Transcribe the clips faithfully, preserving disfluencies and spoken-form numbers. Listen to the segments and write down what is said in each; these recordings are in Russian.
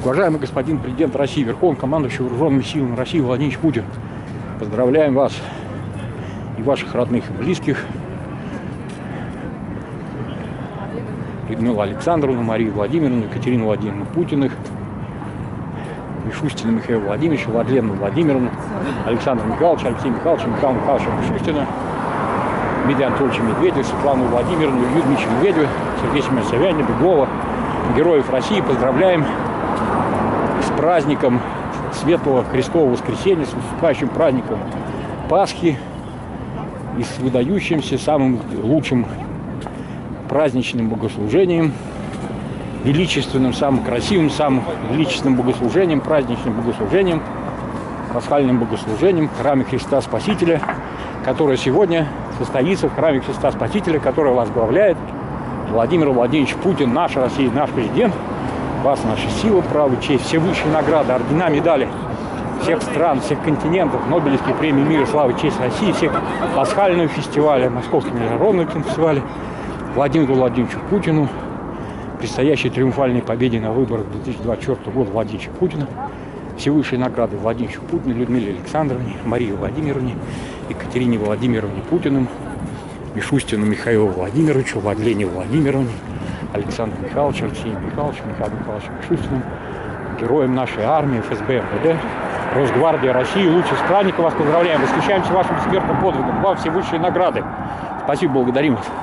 Уважаемый господин президент России, Верховный командующий вооруженными силами России Владимир Путин, поздравляем вас и ваших родных и близких, Людмилу Александровну, Марию Владимировну, Екатерину Владимировну Путиных, Мишустина Михаила Владимировича, Владлену Владимировну, Александра Михайловича, Алексея Михайловича, Михаила Михайловича Мишустина, Дмитрия Анатольевича Медведева, Светлану Владимировну, Илью Дмитриевича Медведева, Сергея Семеновича Собянина, Беглова, героев России. Поздравляем с праздником Светлого Христового Воскресения, с наступающим праздником Пасхи и с выдающимся самым лучшим праздничным богослужением, величественным, самым красивым, самым величественным богослужением, праздничным богослужением, пасхальным богослужением в храме Христа Спасителя, которое сегодня состоится в храме Христа Спасителя, которое возглавляет Владимир Владимирович Путин, наша Россия, наш президент. Вас наша сила, право, честь, все высшие награды, ордена, медали всех стран, всех континентов, Нобелевские премии мира, славы, честь России, всех пасхального фестиваля, Московского международного кинофестиваля, Владимиру Владимировичу Путину, предстоящей триумфальной победе на выборах две тысячи двадцать четвёртого года Владимира Путина, все высшие награды Владимиру Путину, Людмиле Александровне, Марии Владимировне, Екатерине Владимировне Путиным, Мишустину Михаилу Владимировичу, Владлене Владимировне, Александру Михайловичу, Алексею Михайловичу, Михаилу Михайловичу Мишустину, героям нашей армии, эф эс бэ, эм вэ дэ, Росгвардии России, лучших странников. Вас поздравляем, восхищаемся вашим бессмертным подвигом. Вам все высшие награды. Спасибо, благодарим вас.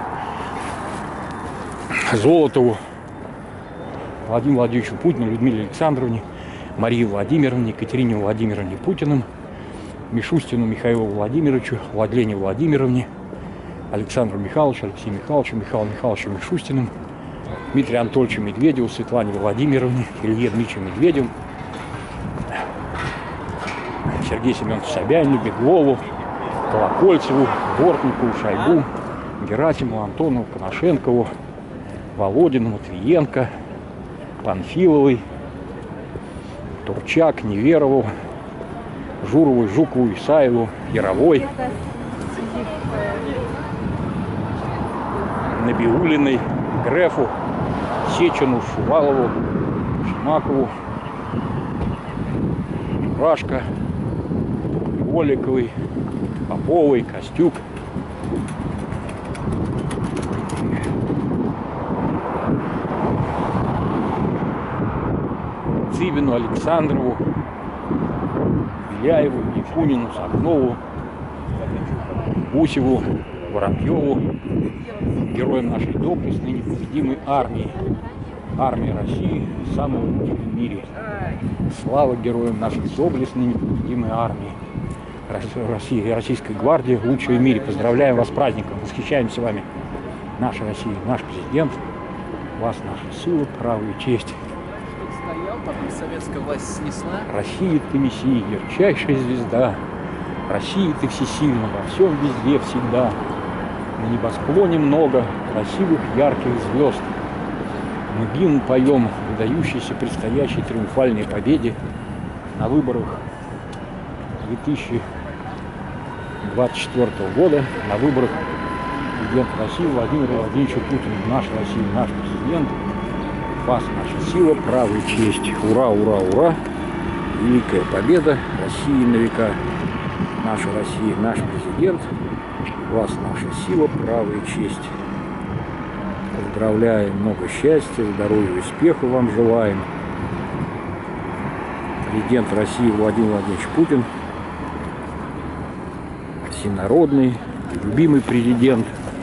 Золотову Владимиру Владимировичу Путину, Людмиле Александровне, Марии Владимировне, Екатерине Владимировне Путиным, Мишустину Михаилу Владимировичу, Владлене Владимировне, Александру Михайловичу, Алексею Михайловичу, Михаилу Михайловичу Мишустиным, Дмитрию Анатольевичу Медведеву, Светлане Владимировне, Илье Дмитриевичу Медведеву, Сергею Семеновичу Собянину, Беглову, Колокольцеву, Бортникову, Шойгу, Герасимову, Антонову, Коношенкову, Володину, Матвиенко, Панфиловой, Турчак, Неверову, Журову, Жукову, Исаеву, Яровой, Набиулиной, Грефу, Сечину, Шувалову, Шмакову, Рашко, Голиковой, Поповой, Костюк, Цыбину, Александрову, Беляеву, Якунину, Сахнову, Гусеву, Воробьеву, героям нашей доблестной непобедимой армии, армии России, самой лучшей в мире. Слава героям нашей доблестной непобедимой армии России и Российской гвардии, лучшей в мире. Поздравляем вас с праздником, восхищаемся вами, наша Россия, наш президент, вас наша сила, право и честь. Потом советская власть снесла. Россия, ты мессия, ярчайшая звезда. Россия, ты всесильна во всем, везде, всегда. На небосклоне много красивых, ярких звезд. Мы гимн поем выдающейся предстоящей триумфальной победе на выборах две тысячи двадцать четвёртого года, на выборах президента России Владимира Владимировича Путина. Наша Россия, наш президент. Вас наша сила, право и честь. Ура, ура, ура. Великая победа России на века. Наша Россия, наш президент. Вас наша сила, право и честь. Поздравляем, много счастья, здоровья и успеха вам желаем. Президент России Владимир Владимирович Путин. Всенародный, любимый президент.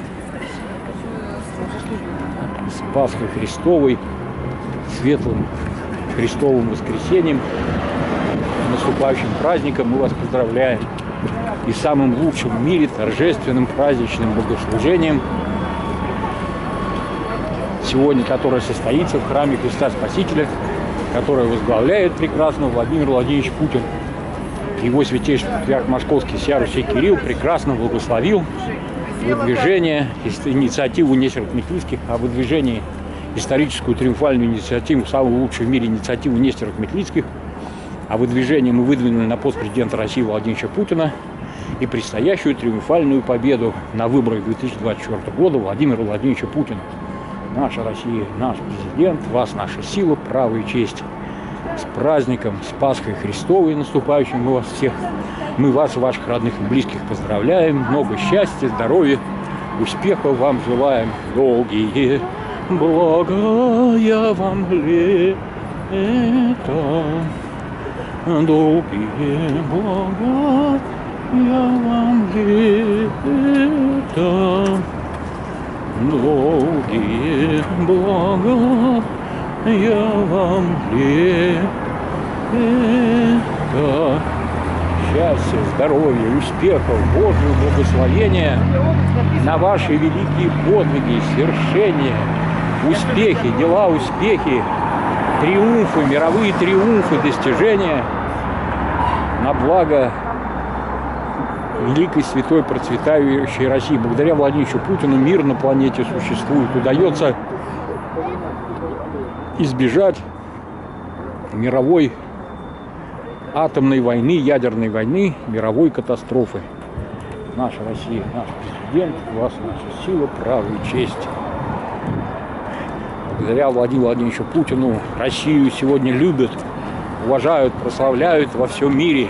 С Пасхой Христовой, светлым Христовым воскресением, наступающим праздником мы вас поздравляем. И самым лучшим в мире торжественным праздничным богослужением, сегодня которое состоится в храме Христа Спасителя, которое возглавляет прекрасно Владимир Владимирович Путин. Его святейший патриарх Московский сия Руси Кирилл прекрасно благословил выдвижение, инициативу Нестеров-Метлицких о выдвижении, историческую триумфальную инициативу, самую лучшую в мире инициативу Нестеров-Метлицких о выдвижении мы выдвинули на пост президента России Владимира Путина и предстоящую триумфальную победу на выборах две тысячи двадцать четвёртого года Владимира Владимировича Путина. Наша Россия, наш президент, вас наша сила, право и честь. С праздником, с Пасхой Христовой наступающим мы вас всех, мы вас, ваших родных и близких поздравляем. Много счастья, здоровья, успехов вам желаем. Долгие благая вам лета, долгие благая вам лета, долгие благая я вам лето. Счастья, здоровья, успехов, Божьего благословения на ваши великие подвиги, свершения, успехи, дела, успехи, триумфы, мировые триумфы, достижения на благо великой, святой, процветающей России. Благодаря Владимиру Путину мир на планете существует. Удается избежать мировой атомной войны, ядерной войны, мировой катастрофы. Наша Россия, наш президент, вас наша сила, право и честь. Благодаря Владимиру Владимировичу Путину Россию сегодня любят, уважают, прославляют во всем мире.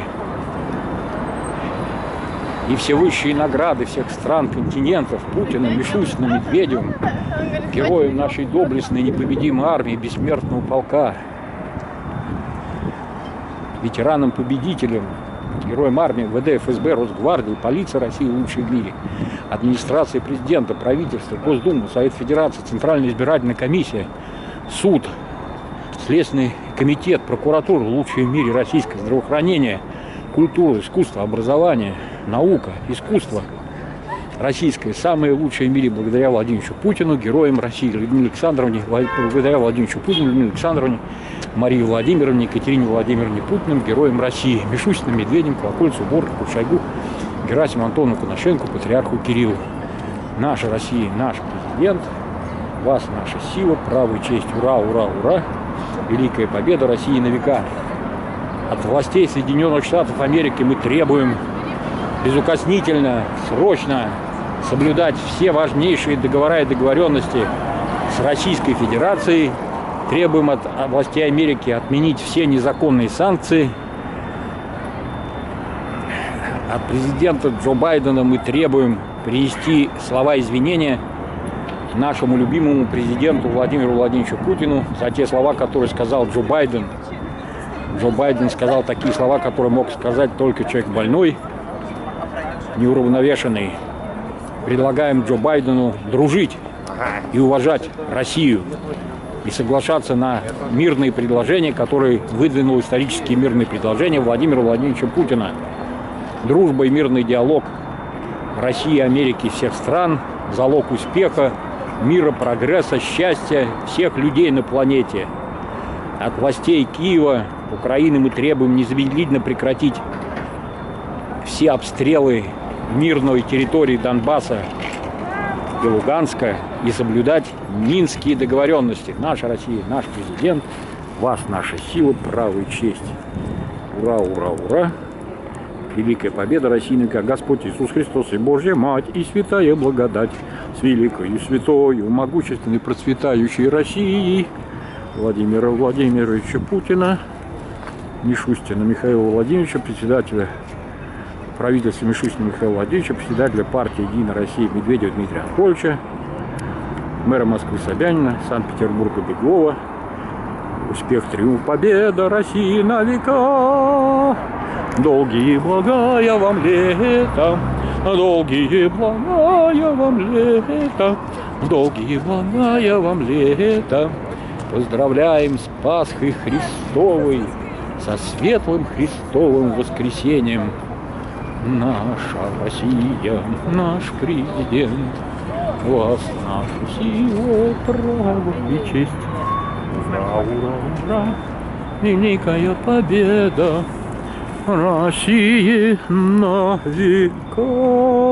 И все высшие награды всех стран, континентов Путиным, Мишустиным, Медведевым, героям нашей доблестной непобедимой армии, бессмертного полка, ветеранам-победителям, героям армии, ВД, ФСБ, Росгвардии, полиция России лучшей в мире, администрация президента, правительство, Госдума, Совет Федерации, Центральная избирательная комиссия, суд, Следственный комитет, прокуратура лучшие в мире, российское здравоохранение, культура, искусство, образование, наука, искусство российское, самое лучшее в мире благодаря Владимиру Путину, героям России, Людмиле Александровне, благодаря Владимиру Путину, Людмиле Александровне, Марии Владимировне, Екатерине Владимировне Путиным, героям России, Мишустиным, Медведем, Колокольцу, Бортнику, Шойгу, Герасиму Антону Коношенко, патриарху Кириллу. Наша Россия, наш президент, вас наша сила, право и честь. Ура, ура, ура! Великая победа России на века. От властей Соединенных Штатов Америки мы требуем безукоснительно, срочно соблюдать все важнейшие договора и договоренности с Российской Федерацией. Требуем от властей Америки отменить все незаконные санкции. От президента Джо Байдена мы требуем принести слова извинения нашему любимому президенту Владимиру Владимировичу Путину за те слова, которые сказал Джо Байден. Джо Байден сказал такие слова, которые мог сказать только человек больной, неуравновешенный. Предлагаем Джо Байдену дружить и уважать Россию и соглашаться на мирные предложения, которые выдвинул исторические мирные предложения Владимира Владимировича Путина. Дружба и мирный диалог России, Америки, всех стран – залог успеха, мира, прогресса, счастья всех людей на планете. От властей Киева, Украины мы требуем незамедлительно прекратить все обстрелы мирной территории Донбасса и Луганска и соблюдать минские договоренности. Наша Россия, наш президент, вас наша сила, право и честь. Ура, ура, ура! Великая победа России на века. Господь Иисус Христос и Божья Мать и святая благодать с великою, святою, могущественной, процветающей Россией Владимира Владимировича Путина, Мишустина Михаила Владимировича, председателя правительства Мишустина Михаила Владимировича, председателя партии «Единая Россия» Медведева Дмитрия Анатольевича, мэра Москвы Собянина, Санкт-Петербурга Беглова. Успех, триумф, победа России на века! Долгие благая вам лето, долгие благая вам лето, долгие благая вам лето. Поздравляем с Пасхой Христовой, со светлым Христовым воскресением. Наша Россия, наш президент, вас наша сила, право и честь. Ура, ура, ура, великая победа России на века.